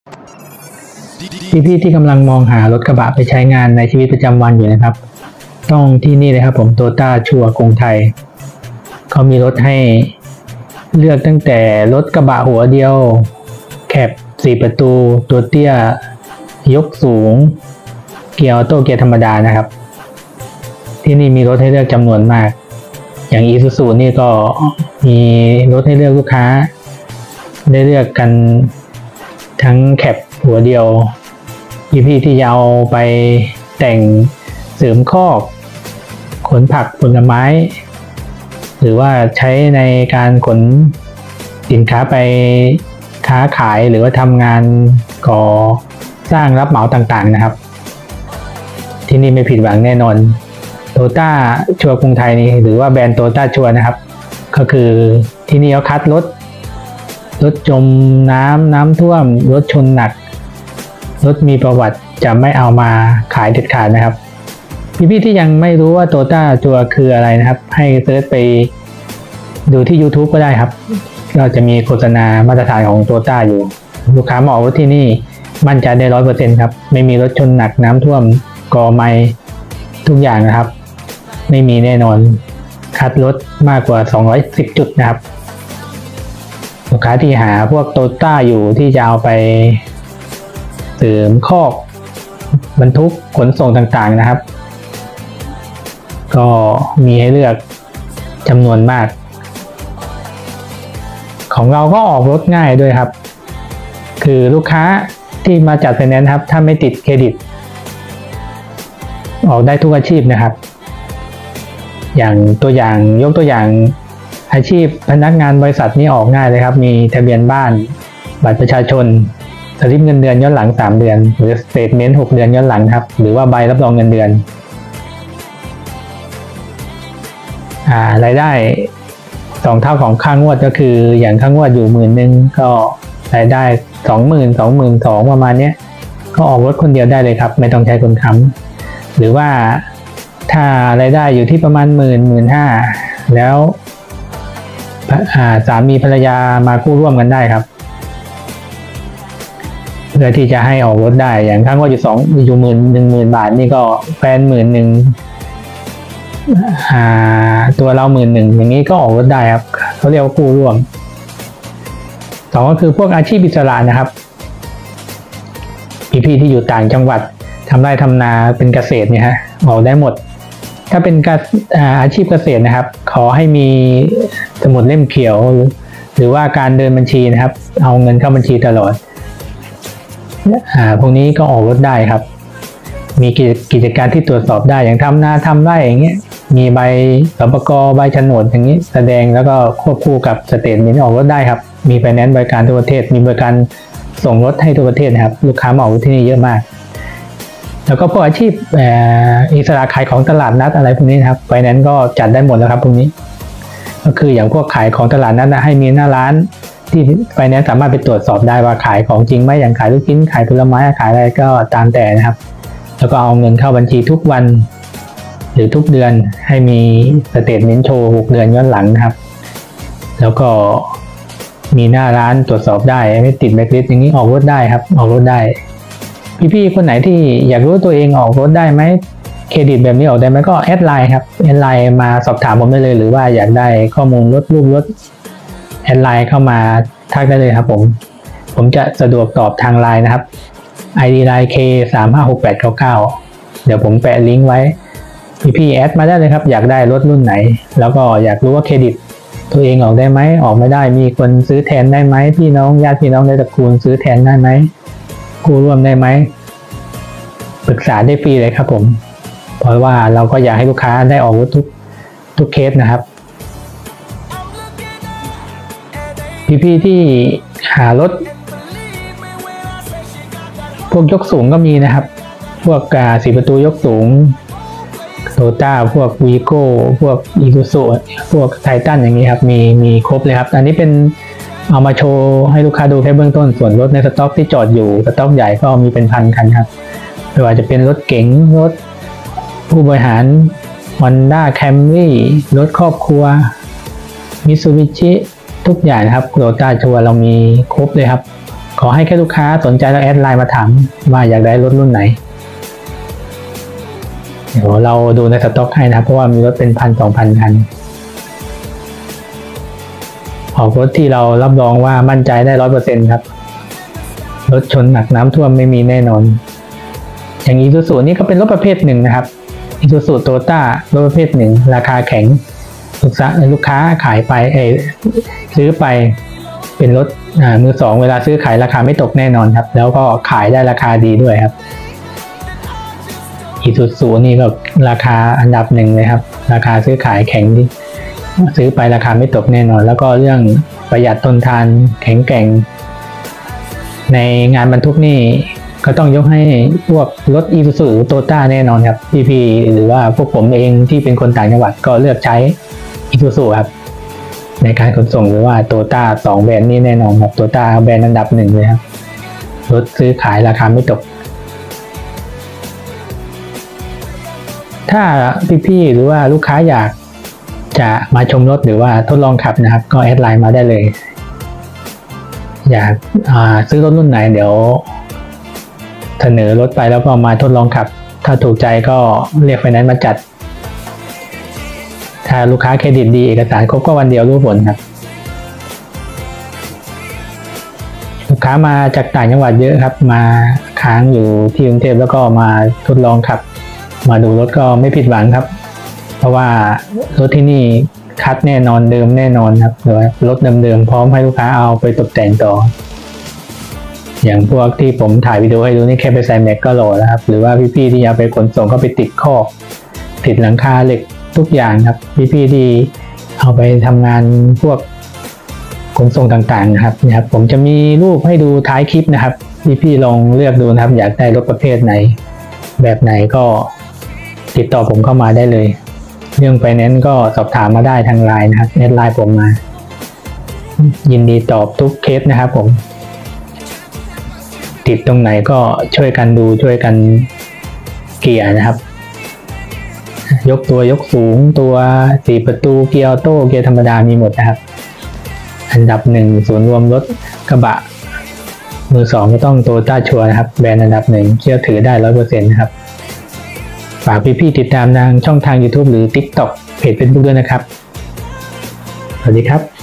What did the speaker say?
พี่ๆที่กำลังมองหารถกระบะไปใช้งานในชีวิตประจำวันอยู่นะครับต้องที่นี่เลยครับผมโตต้าชัวร์กรุงไทยเขามีรถให้เลือกตั้งแต่รถกระบะหัวเดียวแคป4 ประตูตัวเตี้ยยกสูงเกียร์ออโต้เกียร์ธรรมดานะครับที่นี่มีรถให้เลือกจำนวนมากอย่าง Isuzu นี่ก็มีรถให้เลือกลูกค้าได้เลือกกันทั้งแคปหัวเดียวพี่ที่จะเอาไปแต่งเสริมคอกขนผักผลไม้หรือว่าใช้ในการขนสินค้าไปค้าขายหรือว่าทำงานก่อสร้างรับเหมาต่างๆนะครับที่นี่ไม่ผิดหวังแน่นอนโตต้าชัวร์กรุงไทยนี่หรือว่าแบรนด์โตต้าชัวร์นะครับก็คือที่นี่เขาคัดรถจมน้ำท่วมรถชนหนักรถมีประวัติจะไม่เอามาขายเด็ดขาดนะครับพี่ที่ยังไม่รู้ว่าโตต้าชัวร์คืออะไรนะครับให้เซิร์ชไปดูที่ YouTube ก็ได้ครับก็จะมีโฆษณามาตรฐานของโตต้าอยู่ลูกค้ามาออกรถที่นี่มั่นใจได้ 100% ครับไม่มีรถชนหนักน้ำท่วมก่อไม้ทุกอย่างนะครับไม่มีแน่นอนคัดรถมากกว่า210 จุดนะครับลูกค้าที่หาพวกโตต้าอยู่ที่จะเอาไปเสริมคอกบรรทุกขนส่งต่างๆนะครับก็มีให้เลือกจำนวนมากของเราก็ออกรถง่ายด้วยครับคือลูกค้าที่มาจัดไฟแนนซ์ครับถ้าไม่ติดเครดิตออกได้ทุกอาชีพนะครับอย่างตัวอย่างยกตัวอย่างอาชีพพนักงานบริษัทนี่ออกง่ายเลยครับมีทะเบียนบ้านบัตรประชาชนสลิปเงินเดือนย้อนหลัง3 เดือนหรือสเตทเมนต์6 เดือนย้อนหลังครับหรือว่าใบรับรองเงินเดือนรายได้2 เท่าของค่างวดก็คืออย่างค่างวดอยู่10,000ก็รายได้20,000 22,000ประมาณนี้ก็ออกรถคนเดียวได้เลยครับไม่ต้องใช้คนค้ำหรือว่าถ้ารายได้อยู่ที่ประมาณ15,000แล้วสามีภรรยามากู้ร่วมกันได้ครับเพื่อที่จะให้ออกรถได้อย่างค่างวดอยู่10,000 บาทนี่ก็แฟน10,000ตัวเรา10,000อย่างนี้ก็ออกรถได้ครับเขาเรียกว่ากู้ร่วม2ก็คือพวกอาชีพอิสระนะครับพี่ที่อยู่ต่างจังหวัดทำไร่ทำนาเป็นเกษตรเนี่ยฮะออกได้หมดถ้าเป็นอาชีพเกษตรนะครับขอให้มีสมุดเล่มเขียวหรือว่าการเดินบัญชีนะครับเอาเงินเข้าบัญชีตลอดพวกนี้ก็ออกรถได้ครับมีกิจการที่ตรวจสอบได้อย่างทำนาทำไร่อย่างเงี้ยมีใบสปก.ใบโฉนดอย่างนี้แสดงแล้วก็ควบคู่กับสเตทเมนต์ออกรถได้ครับมีไฟแนนซ์บริการทั่วประเทศมีบริการส่งรถให้ทั่วประเทศนะครับลูกค้ามาออกรถที่นี่เยอะมากแล้วก็พวกอาชีพอิสระขายของตลาดนัดอะไรพวกนี้นะครับไฟแนนซ์ก็จัดได้หมดแล้วครับพวกนี้ก็คืออย่างพวกขายของตลาดนัดให้มีหน้าร้านที่ไฟแนนซ์สามารถไปตรวจสอบได้ว่าขายของจริงไหมอย่างขายลูกชิ้นขายผลไม้ขายอะไรก็ตามแต่นะครับแล้วก็เอาเงินเข้าบัญชีทุกวันหรือทุกเดือนให้มีสเตทเมนต์โชว์6 เดือนย้อนหลังนะครับแล้วก็มีหน้าร้านตรวจสอบได้ไม่ติดแบล็คลิสต์อย่างนี้ออกรถได้ครับออกรถได้พี่คนไหนที่อยากรู้ตัวเองออกรถได้ไหมเครดิตแบบนี้ออกได้ไหมก็แอดไลน์ครับแอดไลน์มาสอบถามผมได้เลยหรือว่าอยากได้ข้อมูลรถรูปรถแอดไลน์เข้ามาทักได้เลยครับผมจะสะดวกตอบทางไลน์นะครับ ID ไลน์ K356899 เดี๋ยวผมแปะลิงก์ไว้พี่แอดมาได้เลยครับอยากได้รถรุ่นไหนแล้วก็อยากรู้ว่าเครดิตตัวเองออกได้ไหมออกไม่ได้มีคนซื้อแทนได้ไหมพี่น้องญาติพี่น้องในตระกูลซื้อแทนได้ไหมกู้ร่วมได้ไหมปรึกษาได้ฟรีเลยครับผมเพราะว่าเราก็อยากให้ลูกค้าได้ออกรถทุกเคสนะครับพี่ที่หารถพวกยกสูงก็มีนะครับพวก4 ประตูยกสูงโตต้าพวกวีโก้พวกอีซูซูพวกไททันอย่างนี้ครับมีครบเลยครับอันนี้เป็นเอามาโชว์ให้ลูกค้าดูแค่เบื้องต้นส่วนรถในสต็อกที่จอดอยู่สต็อกใหญ่ก็มีเป็น1,000 คันครับไม่ว่าจะเป็นรถเก๋งรถผู้บริหาร Honda Camry รถครอบครัว Mitsubishi ทุกอย่างนะครับโตต้าชัวร์เรามีครบเลยครับขอให้แค่ลูกค้าสนใจแล้วแอดไลน์มาถามว่าอยากได้รถรุ่นไหนเดี๋ยวเราดูในสต็อกให้นะเพราะว่ามีรถเป็น1,000-2,000 คันออกรถที่เรารับรองว่ามั่นใจได้ 100% ครับรถชนหนักน้ำท่วมไม่มีแน่นอนอย่างIsuzuนี่ก็เป็นรถประเภทหนึ่งนะครับIsuzu Toyotaรถประเภทหนึ่งราคาแข็งลูกค้าขายไปซื้อไปเป็นรถมือสองเวลาซื้อขายราคาไม่ตกแน่นอนครับแล้วก็ขายได้ราคาดีด้วยครับIsuzuนี่ก็ราคาอันดับหนึ่งเลยครับราคาซื้อขายแข็งดีซื้อไปราคาไม่ตกแน่นอนแล้วก็เรื่องประหยัดทนทานแข็งแกร่งในงานบรรทุกนี่ก็ต้องยกให้พวกรถIsuzuหรือ Toyota แน่นอนครับพี่ๆหรือว่าพวกผมเองที่เป็นคนต่างจังหวัดก็เลือกใช้Isuzuครับในการขนส่งหรือว่า Toyota 2 แบรนด์นี้แน่นอนครับ Toyota แบรนด์อันดับหนึ่งเลยครับรถซื้อขายราคาไม่ตกถ้าพี่ๆหรือว่าลูกค้าอยากจะมาชมรถหรือว่าทดลองขับนะครับก็แอดไลน์มาได้เลยอยากซื้อรถรุ่นไหนเดี๋ยวเสนอรถไปแล้วก็มาทดลองขับถ้าถูกใจก็เรียกไฟแนนซ์มาจัดถ้าลูกค้าเครดิตดีเอกสารครบก็วันเดียวรู้ผลครับลูกค้ามาจากต่างจังหวัดเยอะครับมาค้างอยู่ที่กรุงเทพแล้วก็มาทดลองขับมาดูรถก็ไม่ผิดหวังครับเพราะว่ารถที่นี่คัดแน่นอนเดิมแน่นอนครับหรือว่ารถเดิมๆพร้อมให้ลูกค้าเอาไปตกแต่งต่ออย่างพวกที่ผมถ่ายวิดีโอให้ดูนี่แค่ไปใส่แม็กก็โหลดแล้วครับหรือว่าพี่ๆที่อยากไปขนส่งก็ไปติดคอกติดหลังคาเหล็กทุกอย่างครับพี่ๆที่เอาไปทำงานพวกขนส่งต่างๆนะครับผมจะมีรูปให้ดูท้ายคลิปนะครับพี่ๆลองเลือกดูนะครับอยากได้รถประเภทไหนแบบไหนก็ติดต่อผมเข้ามาได้เลยเรื่องไฟแนนซ์ก็สอบถามมาได้ทางไลน์นะครับแอดไลน์ผมมายินดีตอบทุกเคสนะครับผมติดตรงไหนก็ช่วยกันดูช่วยกันเกียร์นะครับยกตัวยกสูงตัว4 ประตูเกียร์ออโต้เกียร์ธรรมดามีหมดนะครับอันดับ1ศูนย์รวมรถกระบะมือสองก็ต้องโตโยต้าชัวร์นะครับแบรนด์อันดับ1เชื่อถือได้ 100% นะครับฝากพี่ๆติดตามทางช่องทาง YouTube หรือ TikTok เพจ Facebook ด้วยนะครับสวัสดีครับ